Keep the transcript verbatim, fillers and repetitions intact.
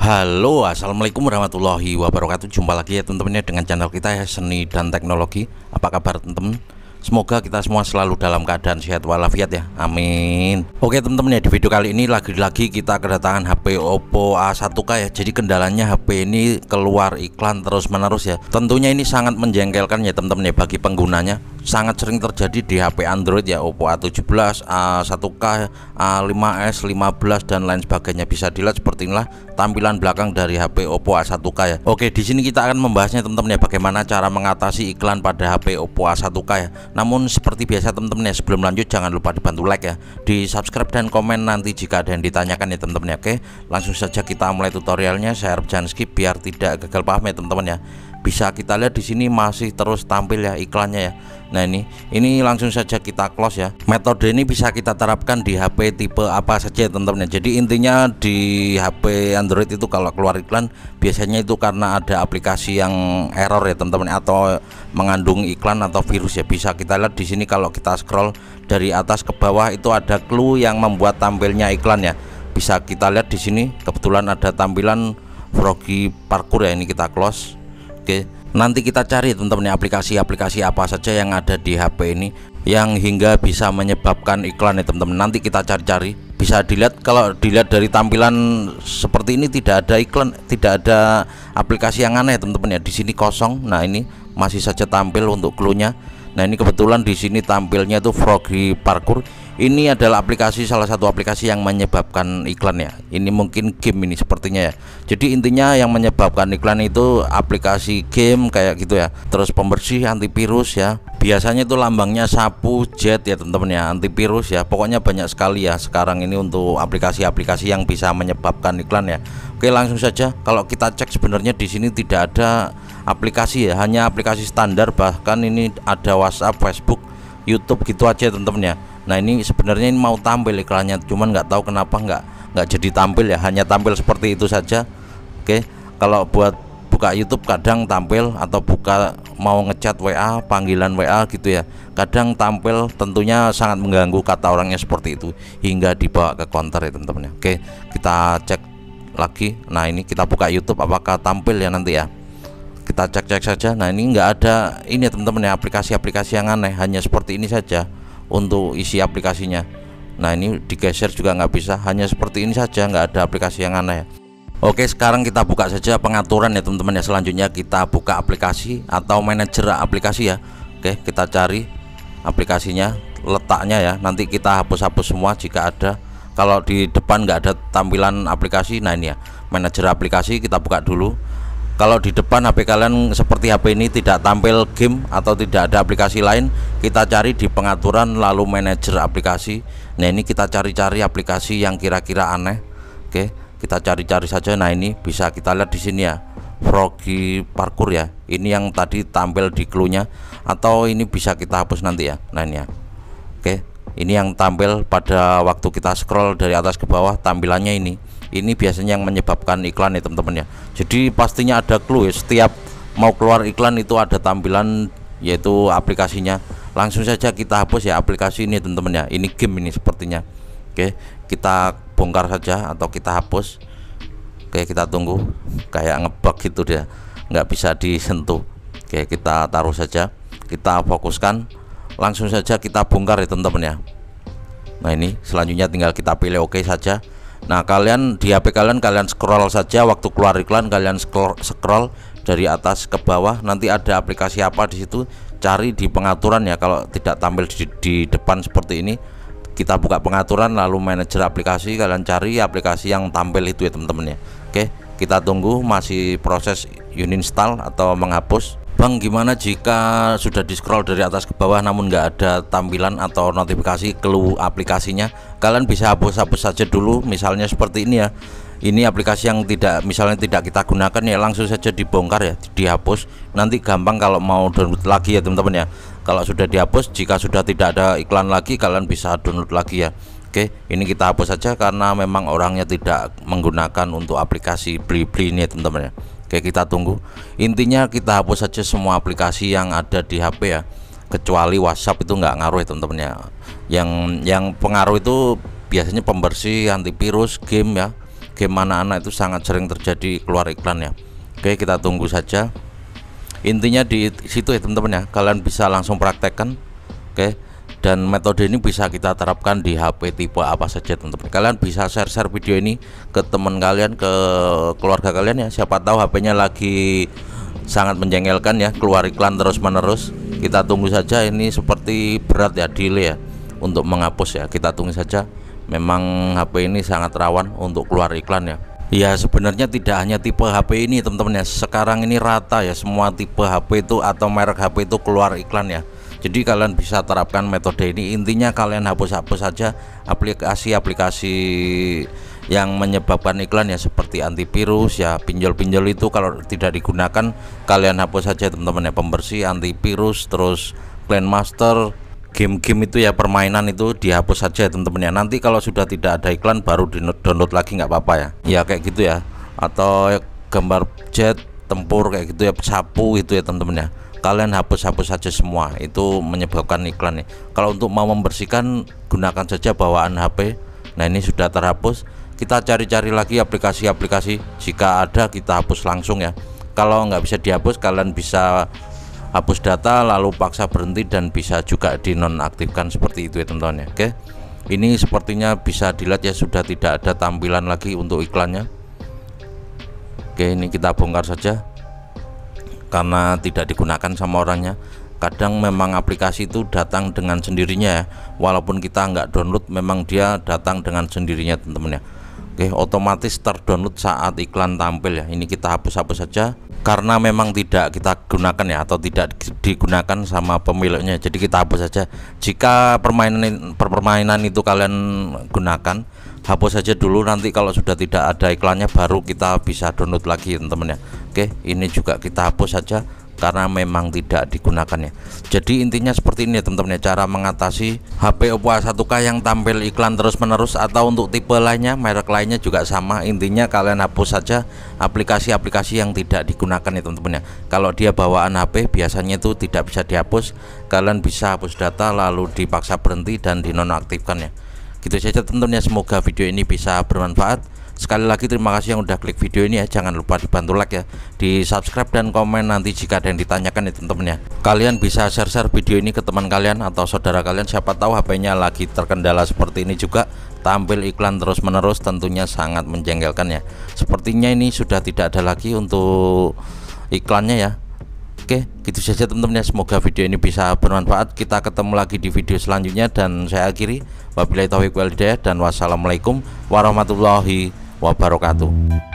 Halo, assalamualaikum warahmatullahi wabarakatuh. Jumpa lagi ya teman-teman ya dengan channel kita ya, Seni dan Teknologi. Apa kabar teman-teman? Semoga kita semua selalu dalam keadaan sehat walafiat ya, amin. Oke teman-teman ya, di video kali ini lagi-lagi kita kedatangan H P Oppo A satu K ya. Jadi kendalanya H P ini keluar iklan terus menerus ya. Tentunya ini sangat menjengkelkan ya teman-teman ya bagi penggunanya. Sangat sering terjadi di H P Android ya, Oppo A tujuh belas, A satu K, A lima S, lima belas dan lain sebagainya. Bisa dilihat seperti inilah tampilan belakang dari H P Oppo A satu K ya. Oke, di sini kita akan membahasnya teman-teman ya, bagaimana cara mengatasi iklan pada H P Oppo A satu K ya. Namun seperti biasa teman-teman ya, sebelum lanjut jangan lupa dibantu like ya, di subscribe dan komen nanti jika ada yang ditanyakan ya teman-teman ya. Oke, langsung saja kita mulai tutorialnya. Saya harap jangan skip biar tidak gagal paham ya teman-teman ya. Bisa kita lihat di sini masih terus tampil ya iklannya ya. Nah ini ini langsung saja kita close ya. Metode ini bisa kita terapkan di H P tipe apa saja ya teman-teman ya. Jadi intinya di H P Android itu kalau keluar iklan biasanya itu karena ada aplikasi yang error ya teman-teman, atau mengandung iklan atau virus ya. Bisa kita lihat di sini kalau kita scroll dari atas ke bawah itu ada clue yang membuat tampilnya iklan ya. Bisa kita lihat di sini kebetulan ada tampilan Froggy Parkour ya. Ini kita close. Oke, nanti kita cari teman-teman aplikasi-aplikasi apa saja yang ada di H P ini yang hingga bisa menyebabkan iklan ya teman-teman. Nanti kita cari-cari. Bisa dilihat, kalau dilihat dari tampilan seperti ini tidak ada iklan, tidak ada aplikasi yang aneh teman-teman ya. Di sini kosong. Nah ini masih saja tampil untuk clue-nya. Nah ini kebetulan di sini tampilnya itu Froggy Parkour. Ini adalah aplikasi, salah satu aplikasi yang menyebabkan iklan ya. Ini mungkin game ini sepertinya ya. Jadi intinya yang menyebabkan iklan itu aplikasi game kayak gitu ya. Terus pembersih, antivirus ya. Biasanya itu lambangnya sapu jet ya teman-teman ya, antivirus ya. Pokoknya banyak sekali ya sekarang ini untuk aplikasi-aplikasi yang bisa menyebabkan iklan ya. Oke, langsung saja kalau kita cek sebenarnya di sini tidak ada aplikasi ya, hanya aplikasi standar. Bahkan ini ada WhatsApp, Facebook, YouTube gitu aja teman-teman ya. Nah ini sebenarnya ini mau tampil iklannya, cuman nggak tahu kenapa nggak nggak jadi tampil ya, hanya tampil seperti itu saja. Oke, kalau buat buka YouTube kadang tampil, atau buka mau ngechat W A, panggilan W A gitu ya, kadang tampil. Tentunya sangat mengganggu kata orangnya seperti itu hingga dibawa ke counter ya teman-teman ya. Oke, kita cek lagi. Nah ini kita buka YouTube, apakah tampil ya nanti ya. Kita cek-cek saja. Nah ini nggak ada ini ya teman-teman ya, aplikasi-aplikasi yang aneh, hanya seperti ini saja untuk isi aplikasinya. Nah ini digeser juga nggak bisa, hanya seperti ini saja, nggak ada aplikasi yang aneh. Oke, sekarang kita buka saja pengaturan ya teman-teman ya. Selanjutnya kita buka aplikasi atau manajer aplikasi ya. Oke, kita cari aplikasinya, letaknya ya, nanti kita hapus-hapus semua jika ada. Kalau di depan nggak ada tampilan aplikasi, nah ini ya manajer aplikasi, kita buka dulu. Kalau di depan H P kalian seperti H P ini tidak tampil game atau tidak ada aplikasi lain, kita cari di pengaturan lalu manajer aplikasi. Nah ini kita cari-cari aplikasi yang kira-kira aneh. Oke, kita cari-cari saja. Nah ini bisa kita lihat di sini ya, Froggy Parkour ya. Ini yang tadi tampil di clue-nya, atau ini bisa kita hapus nanti ya. Nah ini ya. Oke, ini yang tampil pada waktu kita scroll dari atas ke bawah, tampilannya ini. Ini biasanya yang menyebabkan iklan ya teman-teman ya. Jadi pastinya ada clue ya, setiap mau keluar iklan itu ada tampilan yaitu aplikasinya. Langsung saja kita hapus ya aplikasi ini teman-teman ya. Ini game ini sepertinya. Oke, kita bongkar saja atau kita hapus. Oke, kita tunggu, kayak ngebug gitu dia, nggak bisa disentuh. Oke, kita taruh saja, kita fokuskan, langsung saja kita bongkar ya teman-teman ya. Nah ini selanjutnya tinggal kita pilih oke saja. Nah kalian di H P kalian kalian scroll saja, waktu keluar iklan kalian scroll, scroll dari atas ke bawah, nanti ada aplikasi apa di situ, cari di pengaturan ya. Kalau tidak tampil di, di depan seperti ini, kita buka pengaturan lalu manajer aplikasi, kalian cari aplikasi yang tampil itu ya teman-teman ya. Oke, kita tunggu masih proses uninstall atau menghapus. Bang, gimana jika sudah di scroll dari atas ke bawah namun nggak ada tampilan atau notifikasi clue aplikasinya? Kalian bisa hapus-hapus saja dulu, misalnya seperti ini ya. Ini aplikasi yang tidak, misalnya tidak kita gunakan ya, langsung saja dibongkar ya, dihapus. Nanti gampang kalau mau download lagi ya teman-teman ya. Kalau sudah dihapus, jika sudah tidak ada iklan lagi, kalian bisa download lagi ya. Oke, ini kita hapus saja karena memang orangnya tidak menggunakan untuk aplikasi beli-beli ini ya teman-teman ya. Oke, kita tunggu. Intinya kita hapus saja semua aplikasi yang ada di H P ya, kecuali WhatsApp, itu nggak ngaruh ya teman-teman ya. Yang yang pengaruh itu biasanya pembersih, antivirus, game ya. game anak-anak itu sangat sering terjadi keluar iklan ya. Oke, kita tunggu saja. Intinya di situ ya teman-teman ya, kalian bisa langsung praktekkan. Oke, dan metode ini bisa kita terapkan di H P tipe apa saja teman-teman. Kalian bisa share-share video ini ke teman kalian, ke keluarga kalian ya. Siapa tahu H P-nya lagi sangat menjengkelkan ya, keluar iklan terus-menerus. Kita tunggu saja, ini seperti berat ya, delay ya untuk menghapus ya. Kita tunggu saja. Memang H P ini sangat rawan untuk keluar iklan ya. Ya sebenarnya tidak hanya tipe H P ini teman-teman ya, sekarang ini rata ya, semua tipe H P itu atau merek H P itu keluar iklan ya. Jadi kalian bisa terapkan metode ini. Intinya kalian hapus-hapus saja aplikasi-aplikasi yang menyebabkan iklan ya, seperti antivirus ya, pinjol-pinjol itu kalau tidak digunakan kalian hapus saja teman-teman ya. Pembersih, antivirus, terus Clan Master, game-game itu ya, permainan itu dihapus saja teman-teman ya. Nanti kalau sudah tidak ada iklan baru di download lagi, nggak apa-apa ya. Ya kayak gitu ya. Atau gambar jet tempur kayak gitu ya, sapu itu ya teman-teman ya. Kalian hapus-hapus saja semua, itu menyebabkan iklan nih. Kalau untuk mau membersihkan gunakan saja bawaan H P. Nah ini sudah terhapus. Kita cari-cari lagi aplikasi-aplikasi, jika ada kita hapus langsung ya. Kalau nggak bisa dihapus, kalian bisa hapus data lalu paksa berhenti dan bisa juga dinonaktifkan seperti itu ya teman-teman ya. Oke, ini sepertinya bisa dilihat ya, sudah tidak ada tampilan lagi untuk iklannya. Oke, ini kita bongkar saja karena tidak digunakan sama orangnya. Kadang memang aplikasi itu datang dengan sendirinya ya, walaupun kita nggak download, memang dia datang dengan sendirinya teman-teman ya. Oke, otomatis terdownload saat iklan tampil ya. Ini kita hapus-hapus saja karena memang tidak kita gunakan ya, atau tidak digunakan sama pemiliknya, jadi kita hapus saja. Jika permainan permainan itu kalian gunakan, hapus saja dulu, nanti kalau sudah tidak ada iklannya baru kita bisa download lagi teman-teman ya. Oke, ini juga kita hapus saja karena memang tidak digunakan ya. Jadi intinya seperti ini ya teman-teman ya, cara mengatasi H P Oppo A satu K yang tampil iklan terus-menerus, atau untuk tipe lainnya, merek lainnya juga sama. Intinya kalian hapus saja aplikasi-aplikasi yang tidak digunakan ya teman-teman ya. Kalau dia bawaan H P biasanya itu tidak bisa dihapus, kalian bisa hapus data lalu dipaksa berhenti dan dinonaktifkan ya. Gitu saja teman-teman ya, semoga video ini bisa bermanfaat. Sekali lagi terima kasih yang udah klik video ini ya. Jangan lupa dibantu like ya, di subscribe dan komen nanti jika ada yang ditanyakan ya teman-teman ya. Kalian bisa share-share video ini ke teman kalian atau saudara kalian, siapa tahu H P-nya lagi terkendala seperti ini juga, tampil iklan terus-menerus, tentunya sangat menjengkelkan ya. Sepertinya ini sudah tidak ada lagi untuk iklannya ya. Oke, gitu saja teman-teman ya, semoga video ini bisa bermanfaat. Kita ketemu lagi di video selanjutnya dan saya akhiri, wabillahi taufiq wal hidayah, dan wassalamualaikum warahmatullahi wabarakatuh.